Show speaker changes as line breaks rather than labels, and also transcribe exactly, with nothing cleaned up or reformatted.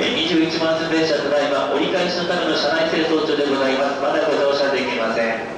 にじゅういちばん線列車ただいま折り返しのための車内清掃中でございます。まだご乗車できません。